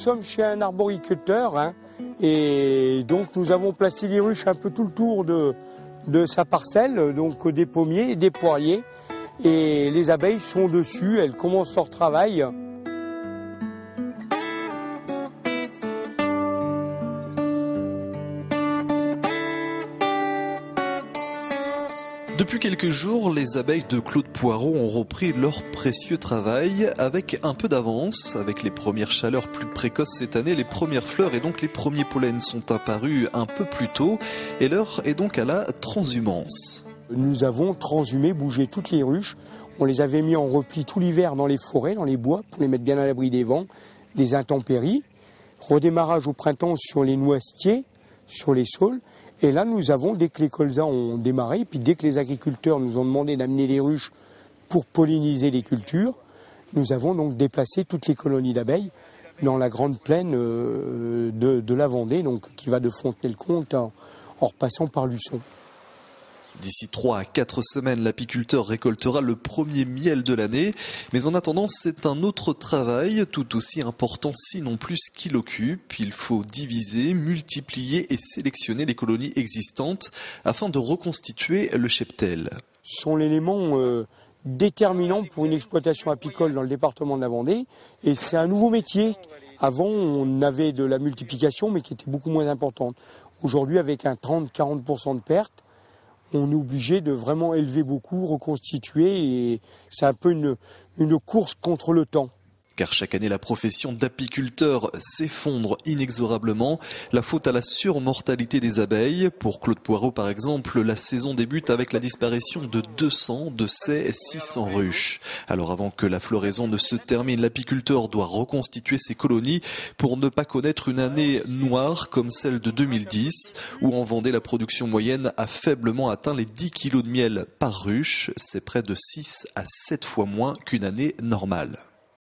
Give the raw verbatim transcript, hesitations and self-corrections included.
sommes chez un arboriculteur, hein, et donc nous avons placé les ruches un peu tout le tour de, de sa parcelle, donc des pommiers et des poiriers. Et les abeilles sont dessus, elles commencent leur travail. Depuis quelques jours, les abeilles de Claude Poirot ont repris leur précieux travail avec un peu d'avance. Avec les premières chaleurs plus précoces cette année, les premières fleurs et donc les premiers pollens sont apparus un peu plus tôt et l'heure est donc à la transhumance. Nous avons transhumé, bougé toutes les ruches. On les avait mis en repli tout l'hiver dans les forêts, dans les bois, pour les mettre bien à l'abri des vents, des intempéries. Redémarrage au printemps sur les noisetiers, sur les saules. Et là, nous avons, dès que les colzas ont démarré, puis dès que les agriculteurs nous ont demandé d'amener les ruches pour polliniser les cultures, nous avons donc déplacé toutes les colonies d'abeilles dans la grande plaine de, de la Vendée, donc, qui va de Fontenay-le-Comte en, en repassant par Luçon. D'ici trois à quatre semaines, l'apiculteur récoltera le premier miel de l'année. Mais en attendant, c'est un autre travail tout aussi important, sinon plus, qu'il occupe. Il faut diviser, multiplier et sélectionner les colonies existantes afin de reconstituer le cheptel. Ce sont l'élément euh, déterminant pour une exploitation apicole dans le département de la Vendée. Et c'est un nouveau métier. Avant, on avait de la multiplication, mais qui était beaucoup moins importante. Aujourd'hui, avec un trente à quarante pour cent de perte, on est obligé de vraiment élever beaucoup, reconstituer, et c'est un peu une, une course contre le temps. Car chaque année, la profession d'apiculteur s'effondre inexorablement. La faute à la surmortalité des abeilles. Pour Claude Poirot, par exemple, la saison débute avec la disparition de deux cents de ses six cents ruches. Alors avant que la floraison ne se termine, l'apiculteur doit reconstituer ses colonies pour ne pas connaître une année noire comme celle de deux mille dix, où en Vendée, la production moyenne a faiblement atteint les dix kilos de miel par ruche. C'est près de six à sept fois moins qu'une année normale.